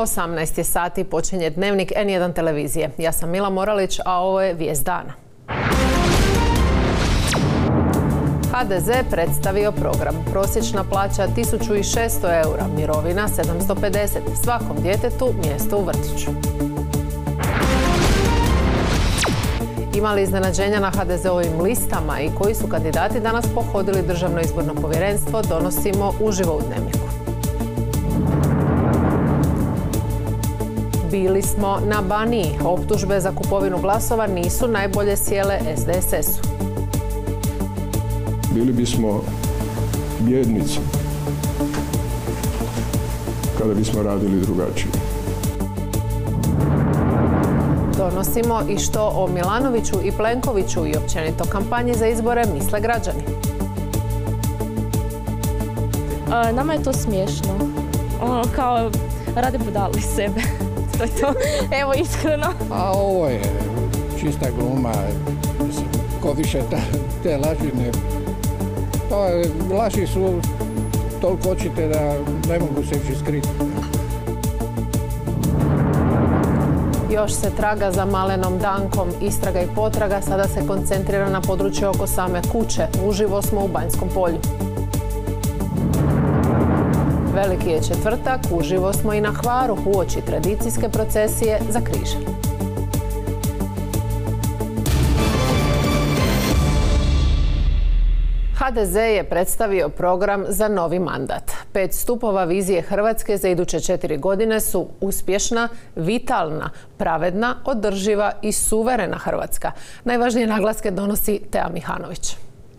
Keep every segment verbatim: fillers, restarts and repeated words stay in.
osamnaest je sati, počinje dnevnik en jedan televizije. Ja sam Mila Moralić, a ovo je Vijest dana. ha de ze predstavio program. Prosječna plaća tisuću šesto eura, mirovina sedamsto pedeset, svakom djetetu mjesto u vrtiću. Ima li iznenađenja na ha de zeovim listama i koji su kandidati danas pohodili Državno izborno povjerenstvo, donosimo uživo u dnevniku. Bili smo na Baniji. Optužbe za kupovinu glasova nisu najbolje sjele es de es esu. Bili bismo bjednici kada bismo radili drugačije. Donosimo i što o Milanoviću i Plenkoviću i općenito kampanji za izbore misle građani. A, nama je to smiješno. Ono, kao rade budali sebe. To je to. Evo, iskreno. A ovo je čista gluma. Ko više ta, te laži ne... To je, laži su toliko očite da ne mogu se više skriti. Još se traga za Malenom Dankom. Istraga i potraga sada se koncentrira na područje oko same kuće. Uživo smo u Banjskom polju. Veliki je četvrtak, uživo smo i na Hvaru uoči tradicijske procesije za križe. ha de ze je predstavio program za novi mandat. Pet stupova vizije Hrvatske za iduće četiri godine su uspješna, vitalna, pravedna, održiva i suverena Hrvatska. Najvažnije naglaske donosi Tea Mihanović.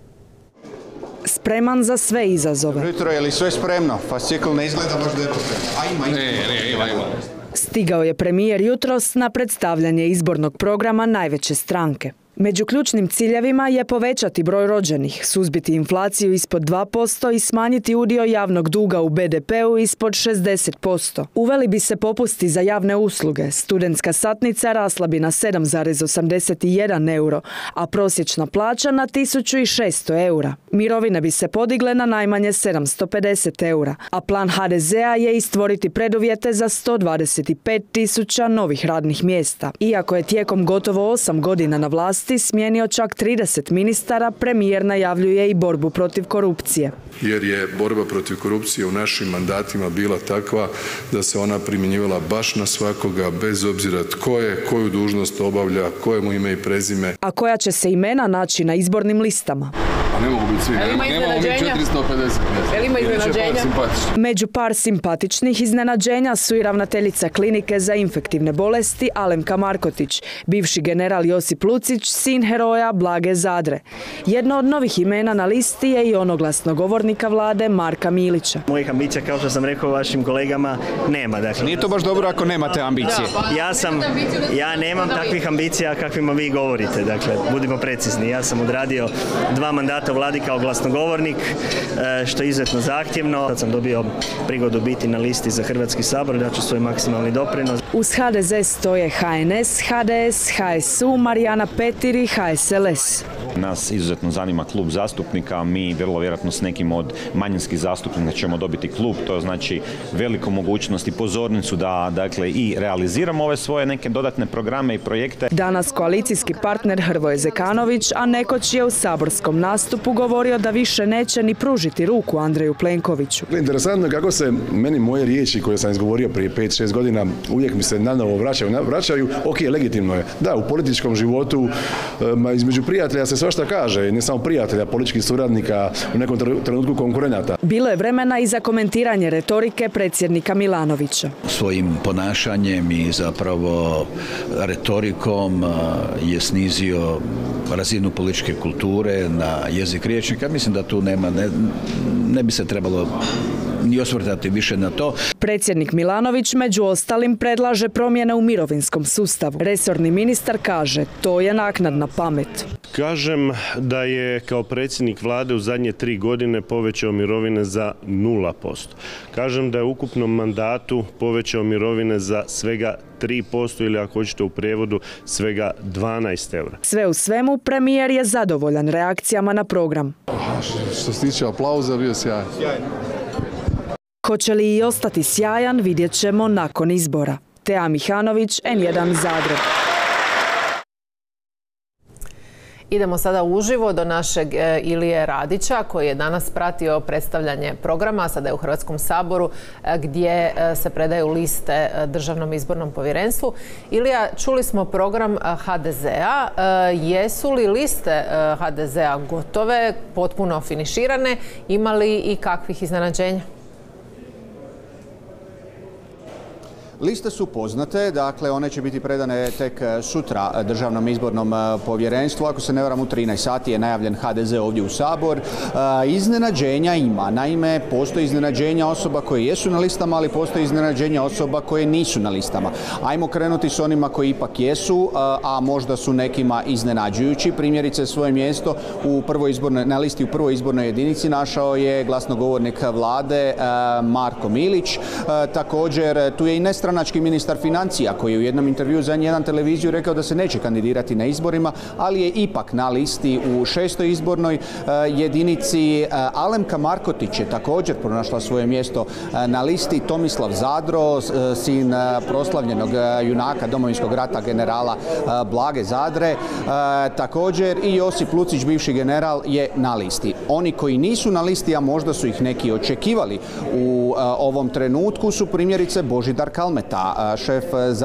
Spreman za sve izazove. Jutro, je li sve spremno? Fascikl ne izgleda baš da je to spremno. A ima, ima. Ne, ne, ima, ima. Stigao je premijer jutros na predstavljanje izbornog programa najveće stranke. Među ključnim ciljevima je povećati broj rođenih, suzbiti inflaciju ispod dva posto i smanjiti udio javnog duga u be de peu ispod šezdeset posto. Uveli bi se popusti za javne usluge, studentska satnica rasla bi na sedam zarez osamdeset jedan euro, a prosječna plaća na tisuću šesto eura. Mirovine bi se podigle na najmanje sedamsto pedeset eura, a plan ha de zea je i stvoriti preduvjete za sto dvadeset pet tisuća novih radnih mjesta. Iako je tijekom gotovo osam godina na vlasti smijenio čak trideset ministara, premijer najavljuje i borbu protiv korupcije. Jer je borba protiv korupcije u našim mandatima bila takva da se ona primjenjivala baš na svakoga, bez obzira tko je, koju dužnost obavlja, koje mu ime i prezime. A koja će se imena naći na izbornim listama? A ne mogu biti svi, ne, ne mogu biti četiristo pedeset. Ima iznenađenja? Među par simpatičnih iznenađenja su i ravnateljica klinike za infektivne bolesti Alemka Markotić, bivši general Josip Lucić, sin heroja Blage Zadre. Jedno od novih imena na listi je i ono glasnogovornika vlade Marka Milića. Mojih ambicija, kao što sam rekao vašim kolegama, nema. Dakle, nije to baš dobro ako nemate ambicije. Ja sam, ja nemam takvih ambicija kakvima vi govorite. Dakle, budimo precizni. Ja sam odradio dva mandata u vladi kao glasnogovornik, što je izuzetno zahtjevno. Sad sam dobio prigodu biti na listi za Hrvatski sabor, da ću svoj maksimalni doprinos. Uz ha de ze stoje ha en es, ha de es, ha es u, Marijana Petir i ha es el es. Nas izuzetno zanima klub zastupnika, mi vrlo vjerojatno s nekim od manjinskih zastupnika ćemo dobiti klub, to znači veliku mogućnost i pozornicu da dakle i realiziramo ove svoje neke dodatne programe i projekte. Danas koalicijski partner Hrvoje Zekanović, a nekoć je u saborskom nastupu govorio da više neće ni pružiti ruku Andreju Plenkoviću. Interesantno je kako se meni moje riječi koje sam izgovorio prije pet šest godina uvijek mi se nanovo vraćaju, vraćaju. Ok, legitimno je. Da, u političkom životu između prijatelja se svašta kaže, ne samo prijatelja, političkih suradnika, u nekom trenutku konkurenata. Bilo je vremena i za komentiranje retorike predsjednika Milanovića. Svojim ponašanjem i zapravo retorikom je snizio razinu političke kulture na jezik rječnika. Mislim da tu nema, ne, ne bi se trebalo ni osvrtati više na to. Predsjednik Milanović među ostalim predlaže promjene u mirovinskom sustavu. Resorni ministar kaže, to je naknadna pamet. Kažem da je kao predsjednik vlade u zadnje tri godine povećao mirovine za nula posto. Kažem da je u ukupnom mandatu povećao mirovine za svega tri posto ili ako hoćete u prijevodu svega dvanaest eura. Sve u svemu, premijer je zadovoljan reakcijama na program. Što se tiče aplauza, bio sjajan. Hoće li i ostati sjajan, vidjet ćemo nakon izbora. Teja Mihanović, N jedan Zagreb. Idemo sada uživo do našeg Ilije Radića koji je danas pratio predstavljanje programa, sada je u Hrvatskom saboru gdje se predaju liste Državnom izbornom povjerenstvu. Ilija, čuli smo program ha de zea. Jesu li liste ha de zea gotove, potpuno finiširane? Ima li i kakvih iznenađenja? Liste su poznate, dakle one će biti predane tek sutra Državnom izbornom povjerenstvu. Ako se ne varam, u trinaest sati je najavljen ha de ze ovdje u Sabor. Iznenađenja ima. Naime, postoji iznenađenja osoba koje jesu na listama, ali postoji iznenađenja osoba koje nisu na listama. Ajmo krenuti s onima koji ipak jesu, a možda su nekima iznenađujući. Primjerice, svoje mjesto u prvoj izbornoj, na listi u prvoj izbornoj jedinici našao je glasnogovornik vlade Marko Milić. Također, tu je i nestranački stranački ministar financija koji je u jednom intervjuu za N jedan televiziju rekao da se neće kandidirati na izborima, ali je ipak na listi u šestoj izbornoj jedinici. Alemka Markotić je također pronašla svoje mjesto na listi. Tomislav Zadro, sin proslavljenog junaka Domovinskog rata generala Blage Zadre, također i Josip Lucić, bivši general, je na listi. Oni koji nisu na listi, a možda su ih neki očekivali u ovom trenutku, su primjerice Božidar Kalmeta, šef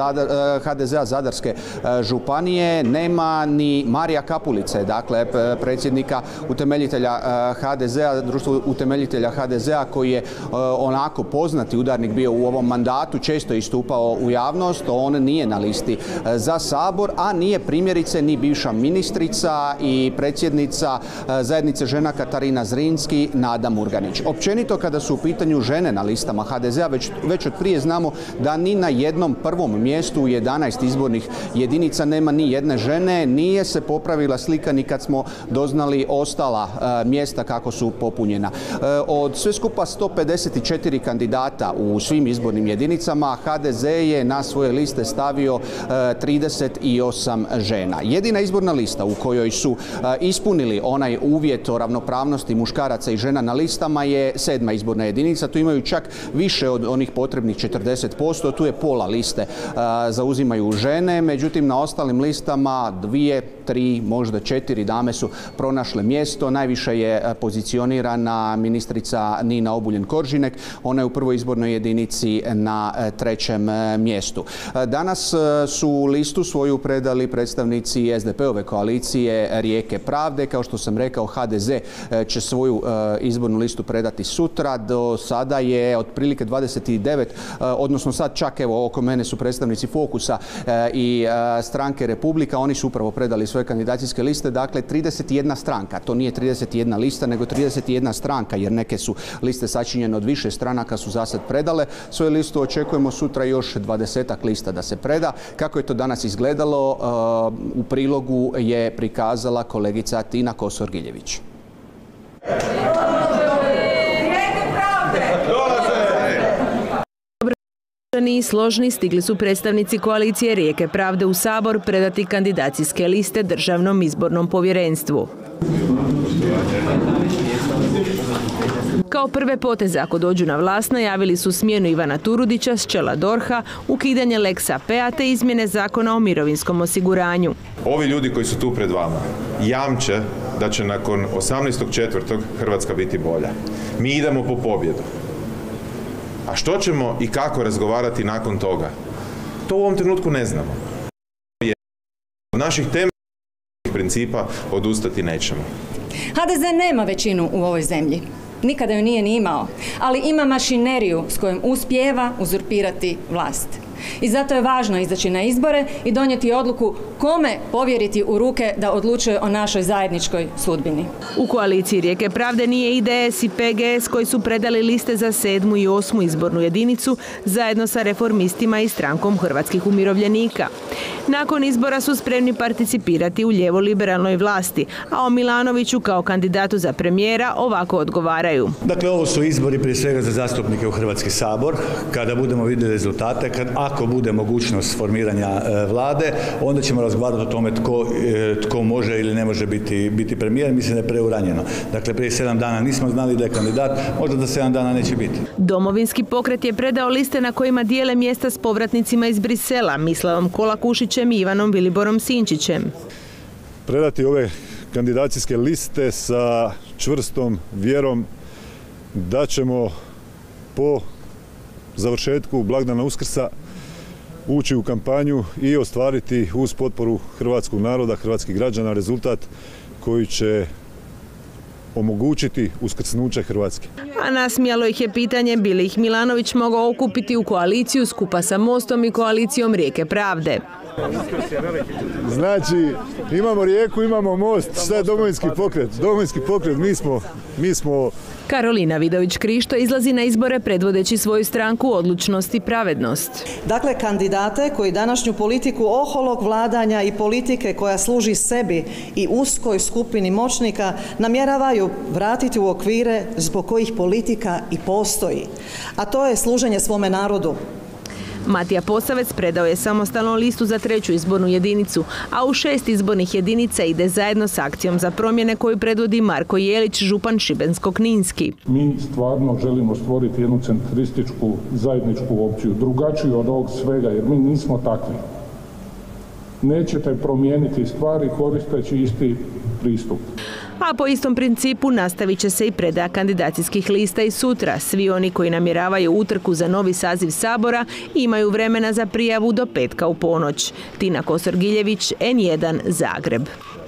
ha de zea Zadarske županije, nema ni Marija Kapulice, dakle predsjednika utemeljitelja ha de zea, društvo utemeljitelja ha de zea koji je onako poznati udarnik bio u ovom mandatu, često istupao u javnost. On nije na listi za Sabor, a nije primjerice ni bivša ministrica i predsjednica zajednice žena Katarina Zrinski, Nada Murganić. Općenito, kada su u pitanju žene na listama ha de zea, već, već od prije znamo da ni na jednom prvom mjestu u jedanaest izbornih jedinica nema ni jedne žene. Nije se popravila slika ni kad smo doznali ostala e, mjesta kako su popunjena. E, od sve skupa sto pedeset četiri kandidata u svim izbornim jedinicama, ha de ze je na svoje liste stavio e, trideset osam žena. Jedina izborna lista u kojoj su e, ispunili onaj uvjet o ravnopravnosti muškaraca i žena na listama je sedma izborna jedinica. Tu imaju čak više od onih potrebnih četrdeset posto. Tu je pola liste zauzimaju žene, međutim na ostalim listama dvije, tri, možda četiri dame su pronašle mjesto. Najviše je pozicionirana ministrica Nina Obuljen Koržinek, ona je u prvoj izbornoj jedinici na trećem mjestu. Danas su listu svoju predali predstavnici es de pe ove koalicije Rijeke pravde. Kao što sam rekao, ha de ze će svoju izbornu listu predati sutra. Do sada je otprilike dvadeset devet, odnosno sad čak evo oko mene su predstavnici Fokusa e, i e, stranke Republika. Oni su upravo predali svoje kandidacijske liste. Dakle, trideset jedna stranka. To nije trideset jedna lista, nego trideset jedna stranka, jer neke su liste sačinjene od više stranaka su zasad predale. Svoju listu očekujemo sutra još dvadesetak lista da se preda. Kako je to danas izgledalo, e, u prilogu je prikazala kolegica Tina Kosor-Giljević. I složni stigli su predstavnici koalicije Rijeke pravde u Sabor predati kandidacijske liste Državnom izbornom povjerenstvu. Kao prve poteze ako dođu na vlast najavili su smjenu Ivana Turudića s čela dorha, ukidanje Lex a pe a te izmjene Zakona o mirovinskom osiguranju. Ovi ljudi koji su tu pred vama jamče da će nakon osamnaestog četvrtog Hrvatska biti bolja. Mi idemo po pobjedu. A što ćemo i kako razgovarati nakon toga? To u ovom trenutku ne znamo. Od naših temeljnih principa odustati nećemo. ha de ze nema većinu u ovoj zemlji. Nikada ju nije ni imao. Ali ima mašineriju s kojom uspijeva uzurpirati vlast. I zato je važno izaći na izbore i donijeti odluku kome povjeriti u ruke da odlučuje o našoj zajedničkoj sudbini. U koaliciji Rijeke pravde nije i de es i pe ge es koji su predali liste za sedmu i osmu izbornu jedinicu zajedno sa Reformistima i Strankom hrvatskih umirovljenika. Nakon izbora su spremni participirati u lijevo-liberalnoj vlasti, a o Milanoviću kao kandidatu za premijera ovako odgovaraju. Dakle, ovo su izbori prije svega za zastupnike u Hrvatski sabor. Kada budemo vidjeli rezultate, kad, a ako bude mogućnost formiranja vlade, onda ćemo razgovarati o tome tko, tko može ili ne može biti, biti premijer. Mislim da je preuranjeno. Dakle, prije sedam dana nismo znali da je kandidat, možda za sedam dana neće biti. Domovinski pokret je predao liste na kojima dijele mjesta s povratnicima iz Brisela, Mislavom Kolakušićem i Ivanom Viliborom Sinčićem. Predati ove kandidacijske liste sa čvrstom vjerom da ćemo po završetku blagdana Uskrsa ući u kampanju i ostvariti uz potporu hrvatskog naroda, hrvatskih građana rezultat koji će omogućiti uskrsnuće Hrvatske. A nasmijalo ih je pitanje bi li ih Milanović mogao okupiti u koaliciju skupa sa Mostom i koalicijom Rijeke pravde. Znači, imamo Rijeku, imamo Most, šta je Domovinski pokret? Domovinski pokret, mi smo, mi smo... Karolina Vidović-Krišto izlazi na izbore predvodeći svoju stranku Odlučnost i pravednost. Dakle, kandidate koji današnju politiku oholog vladanja i politike koja služi sebi i uskoj skupini moćnika namjeravaju vratiti u okvire zbog kojih politika i postoji, a to je služenje svome narodu. Matija Posavec predao je samostalnu listu za treću izbornu jedinicu, a u šest izbornih jedinica ide zajedno s akcijom za promjene koju predvodi Marko Jelić, župan Šibensko-kninski. Mi stvarno želimo stvoriti jednu centrističku zajedničku opciju, drugačiju od ovog svega, jer mi nismo takvi. Nećete promijeniti stvari koristeći isti pristup. A po istom principu nastavit će se i predaja kandidacijskih lista i sutra. Svi oni koji namjeravaju utrku za novi saziv Sabora imaju vremena za prijavu do petka u ponoć. Tina Kosor-Giljević, N jedan, Zagreb.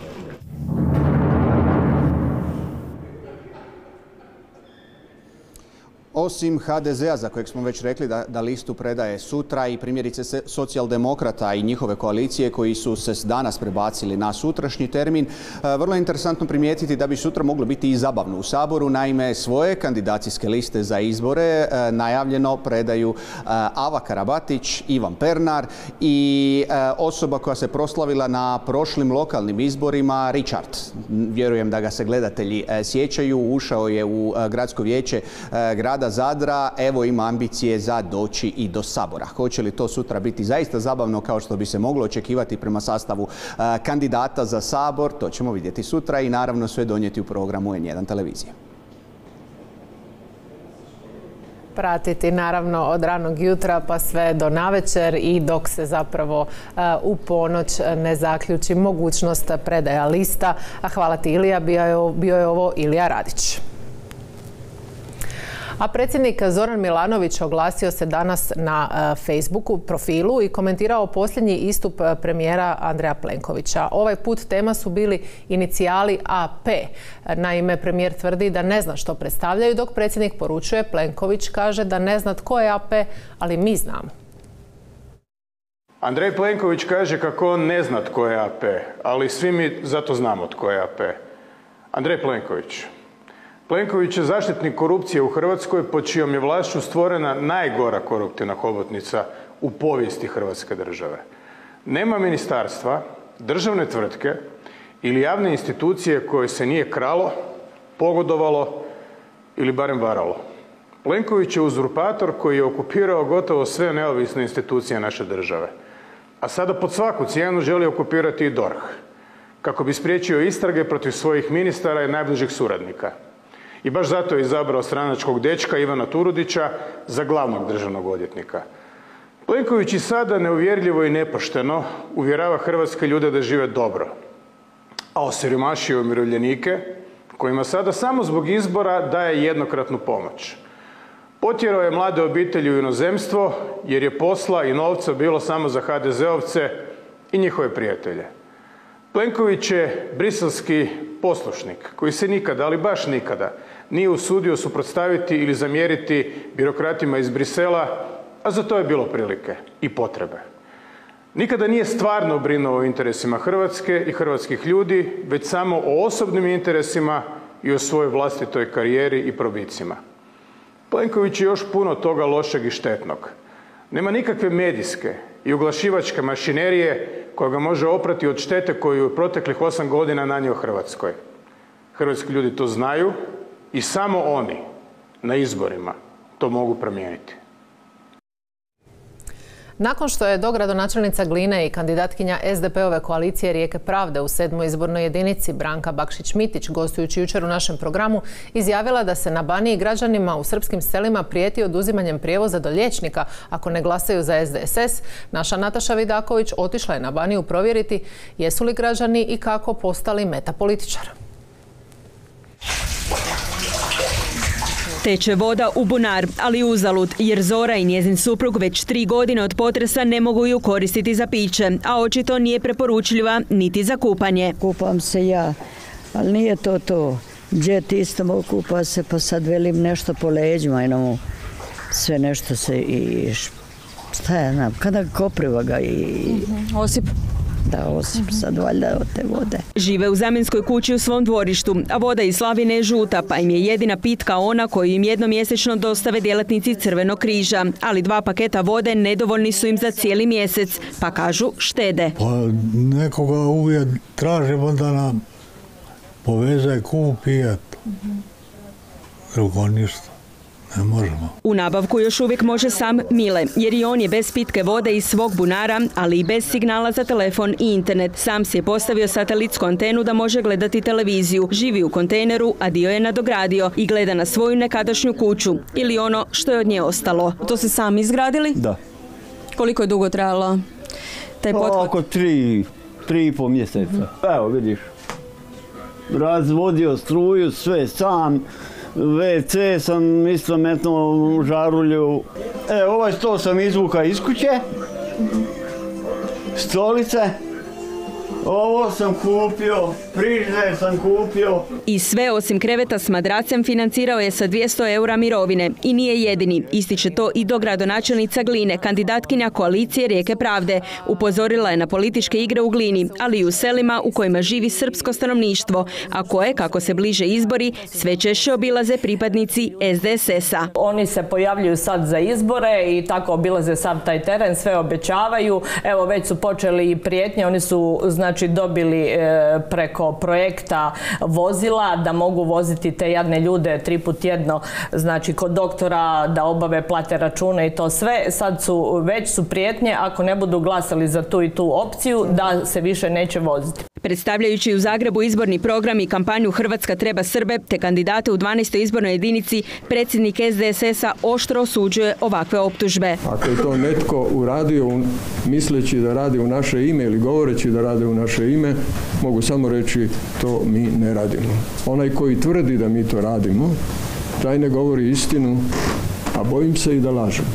Osim ha de zea, za kojeg smo već rekli da, da listu predaje sutra, i primjerice se socijaldemokrata i njihove koalicije koji su se danas prebacili na sutrašnji termin, vrlo je interesantno primijetiti da bi sutra moglo biti i zabavno u Saboru. Naime, svoje kandidacijske liste za izbore najavljeno predaju Ava Karabatić, Ivan Pernar i osoba koja se proslavila na prošlim lokalnim izborima, Richard. Vjerujem da ga se gledatelji sjećaju. Ušao je u gradsko vijeće grada Zadra, evo ima ambicije za doći i do Sabora. Hoće li to sutra biti zaista zabavno kao što bi se moglo očekivati prema sastavu kandidata za Sabor, to ćemo vidjeti sutra i naravno sve donijeti u programu N jedan televizije. Pratiti naravno od ranog jutra pa sve do navečer i dok se zapravo u ponoć ne zaključi mogućnost predaja lista. A hvala ti, Ilija, bio je ovo Ilija Radić. A predsjednik Zoran Milanović oglasio se danas na Facebooku profilu i komentirao posljednji istup premijera Andreja Plenkovića. Ovaj put tema su bili inicijali A P. Naime, premijer tvrdi da ne zna što predstavljaju, dok predsjednik poručuje, Plenković kaže da ne zna tko je A P, ali mi znamo. Andrej Plenković kaže kako on ne zna tko je A P, ali svi mi zato znamo tko je A P. Andrej Plenković. Plenković je zaštitnik korupcije u Hrvatskoj, pod čijom je vlašću stvorena najgora koruptivna hobotnica u povijesti Hrvatske države. Nema ministarstva, državne tvrtke ili javne institucije koje se nije kralo, pogodovalo ili barem varalo. Plenković je uzurpator koji je okupirao gotovo sve neovisne institucije naše države. A sada pod svaku cijenu želi okupirati i D O R H, kako bi spriječio istrage protiv svojih ministara i najbližih suradnika. I baš zato je izabrao stranačkog dečka Ivana Turudića za glavnog državnog odvjetnika. Plenković i sada neuvjerljivo i nepošteno uvjerava hrvatske ljude da žive dobro, a osiromašio umirovljenike kojima sada samo zbog izbora daje jednokratnu pomoć. Potjerao je mlade obitelji u inozemstvo jer je posla i novca bilo samo za ha de zeovce i njihove prijatelje. Plenković je briselski poslušnik koji se nikada, ali baš nikada, nije usudio suprotstaviti ili zamjeriti birokratima iz Brisela, a za to je bilo prilike i potrebe. Nikada nije stvarno brinuo o interesima Hrvatske i hrvatskih ljudi, već samo o osobnim interesima i o svojoj vlastitoj karijeri i probicima. Plenković je još puno toga lošeg i štetnog. Nema nikakve medijske i oglašivačke mašinerije koja ga može oprati od štete koju je u proteklih osam godina nanio Hrvatskoj. Hrvatski ljudi to znaju i samo oni na izborima to mogu promijeniti. Nakon što je dogradonačelnica Gline i kandidatkinja S D P-ove koalicije Rijeke pravde u sedmoj izbornoj jedinici Branka Bakšić-Mitić, gostujući jučer u našem programu, izjavila da se na Baniji građanima u srpskim selima prijeti oduzimanjem prijevoza do liječnika ako ne glasaju za S D S S, naša Nataša Vidaković otišla je na Baniju provjeriti jesu li građani i kako postali meta političara. Teče voda u bunar, ali uzalud, jer Zora i njezin suprug već tri godine od potresa ne mogu ju koristiti za piće, a očito nije preporučljiva niti za kupanje. Kupam se ja, ali nije to to. Džet isto mogu kupa se, pa sad velim nešto po leđima, jednom sve nešto se i šta ja znam, kada kopriva ga i... Osip. Da, osim sad valjda od te vode. Žive u zamjenskoj kući u svom dvorištu, a voda iz slavine je žuta, pa im je jedina pitka ona koju im jednomjesečno dostave djelatnici Crvenog križa. Ali dva paketa vode nedovoljni su im za cijeli mjesec, pa kažu štede. Pa nekoga uvijek traže, onda nam poveze, kupi, eto. Drugo ništa. Ne možemo. U nabavku još uvijek može sam Mile, jer i on je bez pitke vode iz svog bunara, ali i bez signala za telefon i internet. Sam si je postavio satelitsku antenu da može gledati televiziju. Živi u kontejneru, a dio je nadogradio i gleda na svoju nekadašnju kuću ili ono što je od nje ostalo. To ste sami izgradili? Da. Koliko je dugo trajalo taj pothvat? Oko tri, tri i pol mjeseca. Evo vidiš, razvodio struju, sve sam. ve ce sam isto metnuo u žarulju. E, ovaj stol sam izvuka iz kuće. Stolice. Ovo sam kupio, frižider sam kupio. I sve osim kreveta s madracem financirao je sa dvjesto eura mirovine. I nije jedini. Ističe to i dogradonačelnica Gline, kandidatkinja koalicije Rijeke pravde. Upozorila je na političke igre u Glini, ali i u selima u kojima živi srpsko stanovništvo, a koje, kako se bliže izbori, sve češće obilaze pripadnici S D S S-a. Oni se pojavljuju sad za izbore i tako obilaze sav taj teren, sve obećavaju. Evo, već su počeli i prijetnje, oni su, znači, Znači dobili e, preko projekta vozila da mogu voziti te jadne ljude tri put tjedno, znači kod doktora da obave, plate račune i to sve. Sad su, već su prijetnje ako ne budu glasali za tu i tu opciju da se više neće voziti. Predstavljajući u Zagrebu izborni program i kampanju Hrvatska treba Srbe te kandidate u dvanaestoj izbornoj jedinici, predsjednik S D S S-a oštro osuđuje ovakve optužbe. Ako je to netko uradio misleći da radi u naše ime ili govoreći da radi u naše ime, mogu samo reći to mi ne radimo. Onaj koji tvrdi da mi to radimo, taj ne govori istinu, a bojim se i da lažem.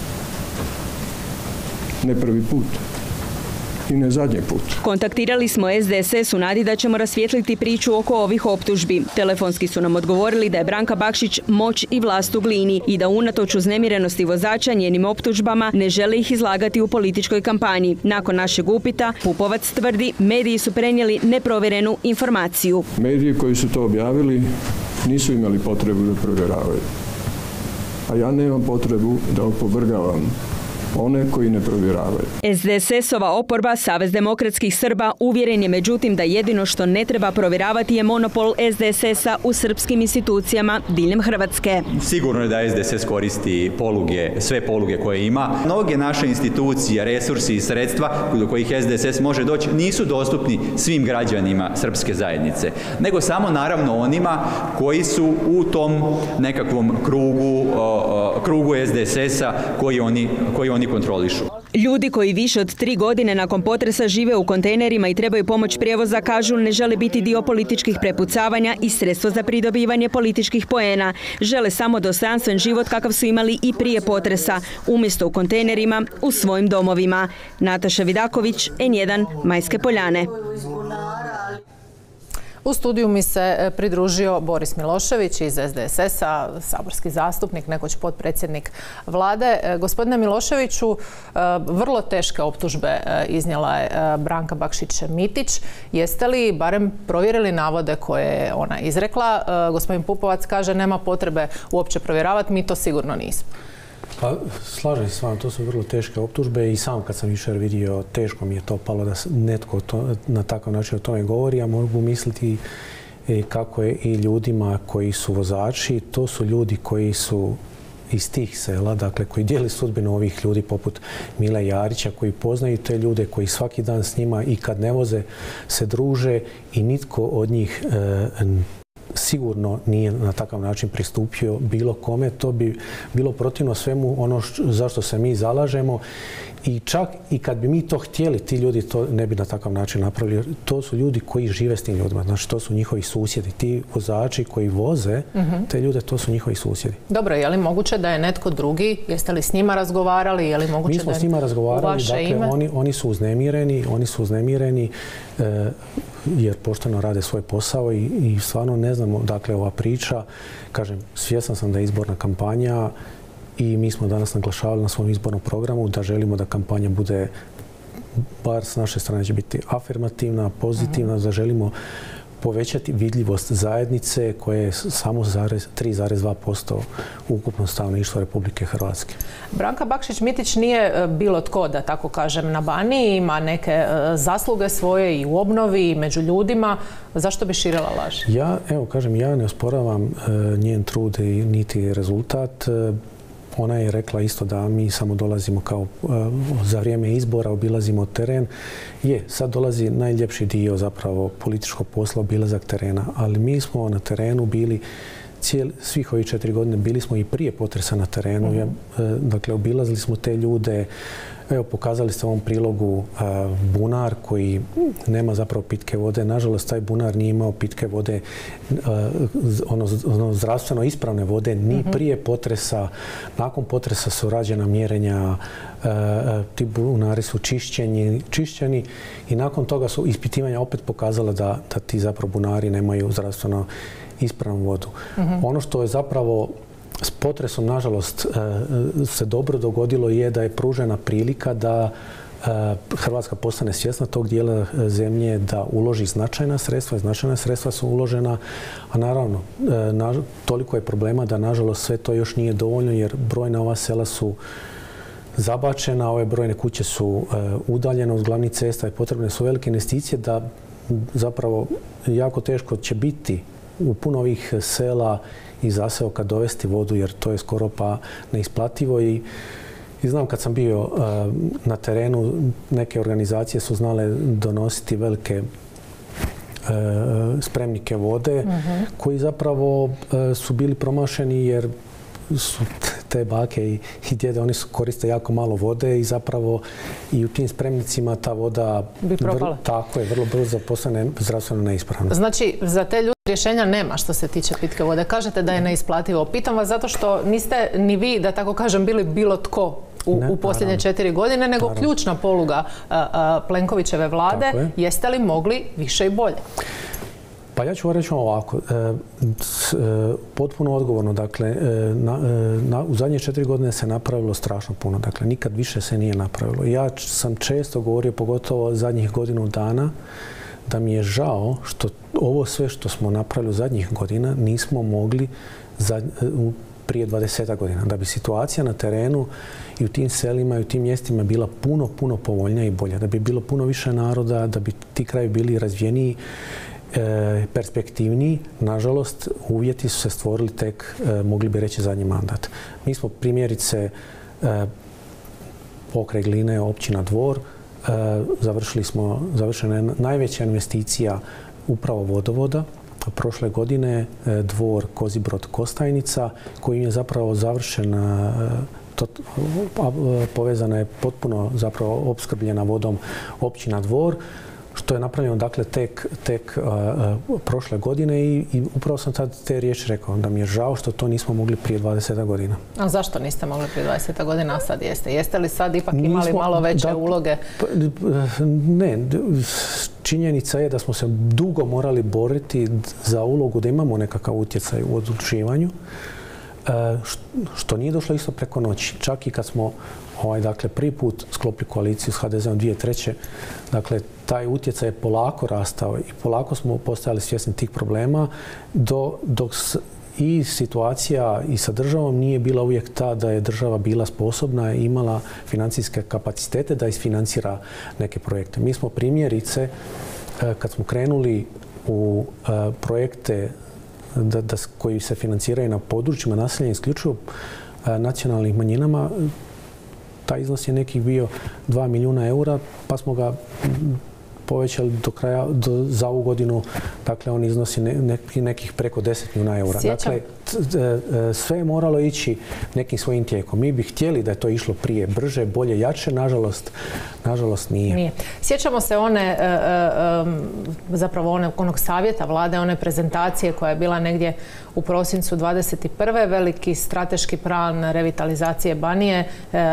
Ne prvi put. I ne zadnji put. Kontaktirali smo S D S S u nadi da ćemo rasvijetliti priču oko ovih optužbi. Telefonski su nam odgovorili da je Branka Bakšić moć i vlast u Glini i da unatoč uznemirenosti vozača njenim optužbama ne žele ih izlagati u političkoj kampanji. Nakon našeg upita, Pupovac tvrdi mediji su prenijeli neprovjerenu informaciju. Mediji koji su to objavili nisu imali potrebu da provjeravaju. A ja nemam potrebu da opovrgavam one koji ne provjeravaju. S D S S-ova oporba, Savez demokratskih Srba, uvjeren je međutim da jedino što ne treba provjeravati je monopol S D S S-a u srpskim institucijama diljem Hrvatske. Sigurno je da S D S S koristi poluge, sve poluge koje ima. Mnoge naše institucije, resursi i sredstva do kojih S D S S može doći nisu dostupni svim građanima srpske zajednice, nego samo naravno onima koji su u tom nekakvom krugu, krugu S D S S-a koji oni, koji oni kontrolišu. Ljudi koji više od tri godine nakon potresa žive u kontejnerima i trebaju pomoć prijevoza, kažu, ne žele biti dio političkih prepucavanja i sredstvo za pridobivanje političkih poena. Žele samo dostojanstven život kakav su imali i prije potresa, umjesto u kontejnerima u svojim domovima. Nataša Vidaković, N jedan, Majske Poljane. U studiju mi se pridružio Boris Milošević iz S D S S-a, saborski zastupnik, nekoć potpredsjednik vlade. Gospodine Miloševiću, vrlo teške optužbe iznijela je Branka Bakšić-Mitić. Jeste li barem provjerili navode koje je ona izrekla? Gospodin Pupovac kaže nema potrebe uopće provjeravati, mi to sigurno nismo. Pa, slažem se s vama, to su vrlo teške optužbe i sam kad sam jučer vidio, teško mi je to palo da netko to, na takav način o tome govori, a mogu misliti kako je i ljudima koji su vozači. To su ljudi koji su iz tih sela, dakle koji dijeli sudbinu ovih ljudi poput Mile Jarića, koji poznaju te ljude, koji svaki dan s njima i kad ne voze se druže i nitko od njih sigurno nije na takav način pristupio bilo kome. To bi bilo protivno svemu ono zašto se mi zalažemo. I čak i kad bi mi to htjeli, ti ljudi to ne bi na takav način napravili. To su ljudi koji žive s tim ljudima. Znači, to su njihovi susjedi. Ti vozači koji voze te ljude, to su njihovi susjedi. Dobro, je li moguće da je netko drugi? Jeste li s njima razgovarali? Je li moguće mi smo da je s njima razgovarali. u vaše Dakle, ime? Oni, oni su uznemireni. Oni su uznemireni e, jer pošteno rade svoj posao i, i stvarno ne znamo, dakle, ova priča, kažem, svjestan sam da je izborna kampanja i mi smo danas naglašavali na svom izbornom programu da želimo da kampanja bude, bar s naše strane će biti afirmativna, pozitivna, da želimo povećati vidljivost zajednice koje je samo tri zarez dva posto ukupno stanovništva Republike Hrvatske. Branka Bakšić-Mitić nije bilo tko, da tako kažem, na Baniji, ima neke zasluge svoje i u obnovi i među ljudima. Zašto bi širila laž? Ja, evo, kažem, ja ne osporavam njen trud i niti rezultat. Ona je rekla isto da mi samo dolazimo kao za vrijeme izbora, obilazimo teren. Je, sad dolazi najljepši dio zapravo političkog posla, obilazak terena, ali mi smo na terenu bili cijel, svih ovih četiri godine, bili smo i prije potresa na terenu. Uh-huh. Dakle, obilazili smo te ljude. Evo, pokazali ste u ovom prilogu a, bunar koji nema zapravo pitke vode. Nažalost, taj bunar nije imao pitke vode, a, ono, ono zdravstveno ispravne vode, ni mm-hmm. prije potresa. Nakon potresa su rađena mjerenja, a, a, ti bunari su čišćeni, čišćeni i nakon toga su ispitivanja opet pokazala da, da ti zapravo bunari nemaju zdravstveno ispravnu vodu. Mm-hmm. Ono što je zapravo s potresom, nažalost, se dobro dogodilo je da je pružena prilika da Hrvatska postane svjesna tog dijela zemlje, da uloži značajna sredstva. Značajna sredstva su uložena, a naravno, toliko je problema da, nažalost, sve to još nije dovoljno jer brojna ova sela su zabačena, ove brojne kuće su udaljene od glavnih cesta i potrebne su velike investicije da zapravo jako teško će biti u puno ovih sela i zaseoka dovesti vodu jer to je skoro pa neisplativo i, i znam kad sam bio uh, na terenu neke organizacije su znale donositi velike uh, spremnike vode uh-huh. koji zapravo uh, su bili promašeni jer su te bake i, i djede, oni su koriste jako malo vode i zapravo i u tim spremnicima ta voda bi propala. Tako je, vrlo brzo postane zdravstveno neispravna. Znači, za te ljude rješenja nema što se tiče pitke vode. Kažete da je neisplativo. Pitam vas zato što niste ni vi, da tako kažem, bili bilo tko u, ne, u posljednje naravno. četiri godine, nego naravno. ključna poluga a, a, Plenkovićeve vlade. Je. Jeste li mogli više i bolje? Pa ja ću vam reći ovako, e, s, e, potpuno odgovorno, dakle, e, na, na, u zadnje četiri godine se napravilo strašno puno, dakle, nikad više se nije napravilo. Ja sam često govorio, pogotovo zadnjih godinu dana, da mi je žao što ovo sve što smo napravili u zadnjih godina nismo mogli za, prije dvadeset godina. Da bi situacija na terenu i u tim selima i u tim mjestima bila puno, puno povoljnija i bolja. Da bi bilo puno više naroda, da bi ti krajevi bili razvijeniji, e, perspektivniji. Nažalost, uvjeti su se stvorili tek, e, mogli bi reći, zadnji mandat. Mi smo primjerice e, pokraj Gline, općina Dvor, završili smo, završena je najveća investicija upravo vodovoda. Prošle godine Dvor Kozibrod Kostajnica, kojim je zapravo završena, to, povezana je potpuno zapravo opskrbljena vodom općina Dvor, što je napravljeno dakle tek, tek uh, prošle godine i, i upravo sam tad te riječi rekao da mi je žao što to nismo mogli prije dvadeset godina. A zašto niste mogli prije dvadeset godina, a sad jeste? Jeste li sad ipak nismo, imali malo veće da, uloge? Ne, činjenica je da smo se dugo morali boriti za ulogu da imamo nekakav utjecaj u odlučivanju, što nije došlo isto preko noći. Čak i kad smo ovaj, dakle, prvi put sklopili koaliciju s ha de zet-om dvije tisuće treće. Dakle, taj utjecaj je polako rastao i polako smo postajali svjesni tih problema, do, dok i situacija i sa državom nije bila uvijek ta da je država bila sposobna i imala financijske kapacitete da isfinancira neke projekte. Mi smo primjerice, kad smo krenuli u projekte da, da, koji se financiraju na područjima naseljenih isključivo nacionalnim manjinama. Taj iznos je nekih bio dva milijuna eura, pa smo ga povećali do kraja, do, za ovu godinu, dakle on iznosi ne, nekih preko deset milijuna eura. Sjećam. Dakle, sve je moralo ići nekim svojim tijekom. Mi bi htjeli da je to išlo prije, brže, bolje, jače, nažalost, nažalost nije. Nije. Sjećamo se one, zapravo one, onog savjeta vlade, one prezentacije koja je bila negdje u prosincu dvadeset prve. Veliki strateški plan revitalizacije Banije,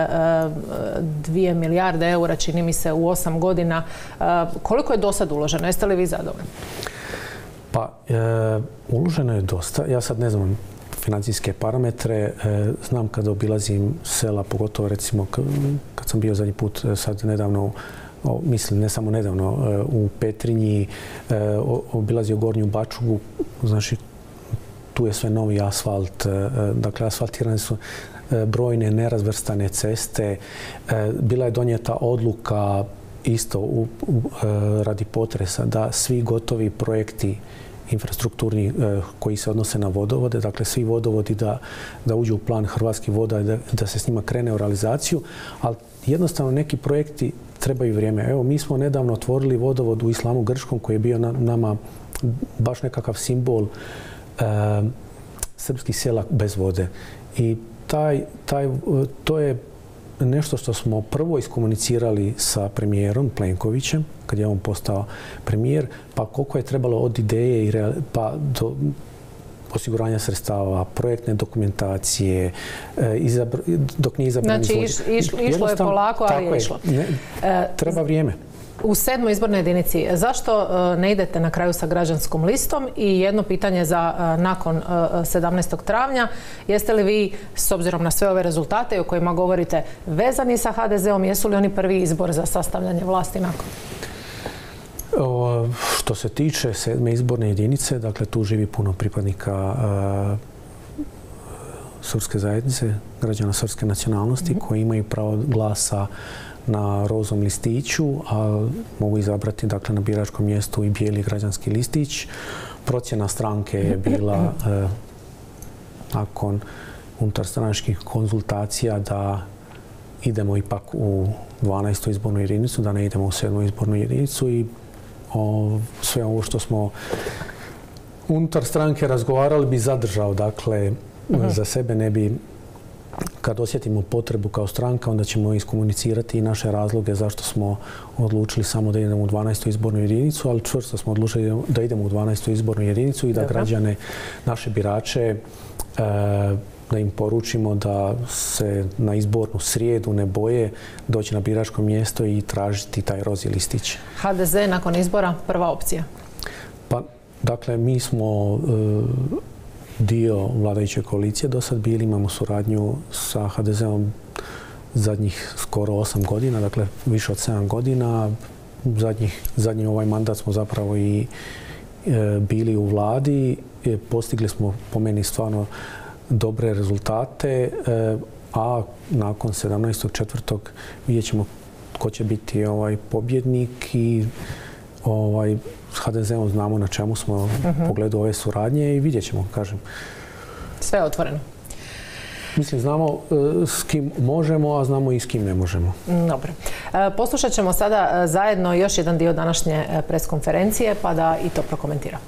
dvije milijarde eura, čini mi se, u osam godina. Koliko je do sad uloženo? Jeste li vi zadovoljni? Pa, e, uloženo je dosta. Ja sad ne znam financijske parametre. E, znam kada obilazim sela, pogotovo recimo kad sam bio zadnji put sad nedavno, o, mislim ne samo nedavno, e, u Petrinji, e, obilazio Gornju Bačugu, znači tu je sve novi asfalt, e, dakle asfaltirane su e, brojne nerazvrstane ceste. E, bila je donijeta odluka isto u, u, radi potresa da svi gotovi projekti infrastrukturni e, koji se odnose na vodovode, dakle svi vodovodi da, da uđu u plan Hrvatskih voda i da, da se s njima krene u realizaciju, ali jednostavno neki projekti trebaju vrijeme. Evo, mi smo nedavno otvorili vodovod u Islamu Grčkom koji je bio na, nama baš nekakav simbol e, srpskih sela bez vode. I taj, taj, to je nešto što smo prvo iskomunicirali sa premijerom Plenkovićem, kad je on postao premijer, pa koliko je trebalo od ideje i real, pa do osiguranja sredstava, projektne dokumentacije, izabr, dok nije izabran znači, izvođač. Iš, iš, išlo je polako, ali je išlo. Ne, treba vrijeme. U sedmoj izbornoj jedinici, zašto ne idete na kraju sa građanskom listom? I jedno pitanje za nakon sedamnaestog travnja. Jeste li vi, s obzirom na sve ove rezultate o kojima govorite, vezani sa ha de zeom? Jesu li oni prvi izbor za sastavljanje vlasti nakon? O, što se tiče sedme izborne jedinice, dakle tu živi puno pripadnika a, srpske zajednice, građana srpske nacionalnosti, mm-hmm. koji imaju pravo glasa na rozom listiću, a mogu izabrati dakle, na biračkom mjestu i bijeli građanski listić. Procjena stranke je bila e, nakon unutarstranačkih konzultacija da idemo ipak u dvanaestu izbornu jedinicu, da ne idemo u sedmu izbornu jedinicu i o, sve ovo što smo unutar stranke razgovarali bi zadržao. Dakle, mm-hmm. za sebe ne bi, kad osjetimo potrebu kao stranka, onda ćemo iskomunicirati i naše razloge zašto smo odlučili samo da idemo u dvanaestu izbornu jedinicu, ali čvrsto smo odlučili da idemo u dvanaestu izbornu jedinicu i da građane, naše birače, e, da im poručimo da se na izbornu srijedu ne boje doći na biračko mjesto i tražiti taj rozi listić. ha de ze nakon izbora prva opcija? Pa, dakle, mi smo e, dio vladajuće koalicije do sad bili, imamo suradnju sa ha de zeom zadnjih skoro osam godina, dakle više od sedam godina. Zadnjih, zadnji ovaj mandat smo zapravo i e, bili u vladi. E, postigli smo po meni stvarno dobre rezultate, e, a nakon sedamnaestog četvrtog vidjet ćemo ko će biti ovaj pobjednik i ovaj, s ha de zeom znamo na čemu smo u uh-huh. pogledu ove suradnje i vidjet ćemo, kažem. Sve je otvoreno. Mislim, znamo uh, s kim možemo, a znamo i s kim ne možemo. Dobro. E, poslušat ćemo sada zajedno još jedan dio današnje preskonferencije, pa da i to prokomentiramo.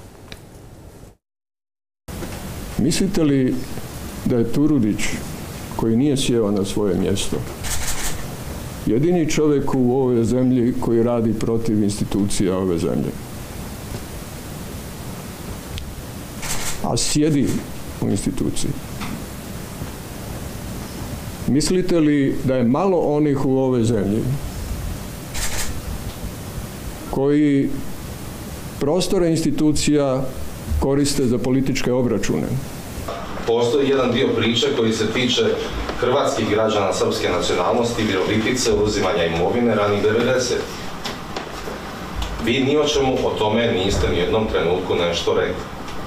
Mislite li da je Turudić, koji nije sjeo na svoje mjesto, jedini čovjek u ovoj zemlji koji radi protiv institucija ove zemlje? A sjedi u instituciji. Mislite li da je malo onih u ovoj zemlji koji prostore institucija koriste za političke obračune? Postoji jedan dio priče koji se tiče hrvatskih građana srpske nacionalnosti, Virovitice, uzimanja imovine ranih devedesetih. Vi ni o čemu o tome niste ni jednom trenutku nešto rekli.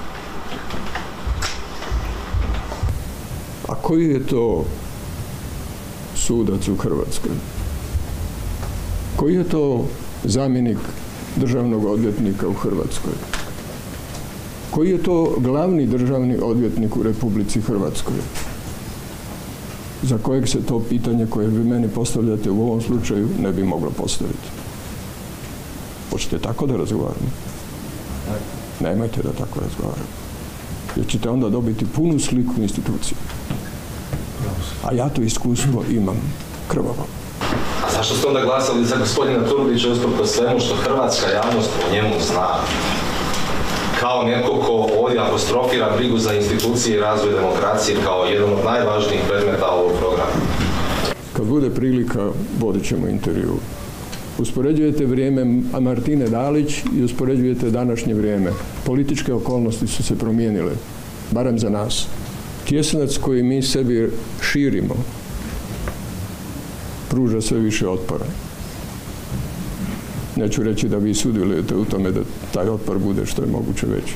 A koji je to sudac u Hrvatskoj? Koji je to zamjenik državnog odvjetnika u Hrvatskoj? Koji je to glavni državni odvjetnik u Republici Hrvatskoj? za kojeg se to pitanje koje vi meni postavljate u ovom slučaju ne bi moglo postaviti. Hoćete tako da razgovaramo? Nemojte da tako razgovaramo. Jer ćete onda dobiti punu sliku institucije. A ja to iskustvo imam krvavo. A zašto ste onda glasali za gospodina Turudića usprkos svemu što hrvatska javnost o njemu zna? Kao netko ko ovdje apostrofira brigu za institucije i razvoj demokracije kao jedan od najvažnijih predmeta ovog programa. Kad bude prilika, vodit ćemo intervju. Uspoređujete vrijeme Martine Dalić i uspoređujete današnje vrijeme. Političke okolnosti su se promijenile, barem za nas. Tjesnac koji mi sebi širimo pruža sve više otpora. Neću reći da vi sudjelujete u tome da taj otpor bude što je moguće veći.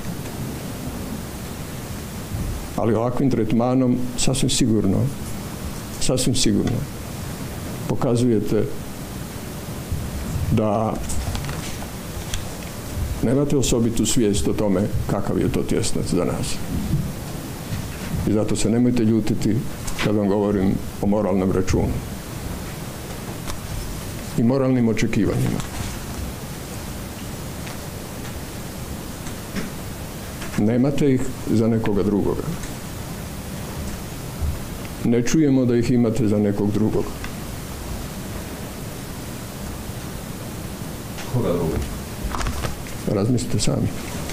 Ali ovakvim tretmanom sasvim sigurno, sasvim sigurno pokazujete da nemate osobitu svijest o tome kakav je to tjesnac za nas. I zato se nemojte ljutiti kad vam govorim o moralnom računu i moralnim očekivanjima. Nemate ih za nekoga drugoga. Ne čujemo da ih imate za nekog drugog. Koga drugog? Razmislite sami.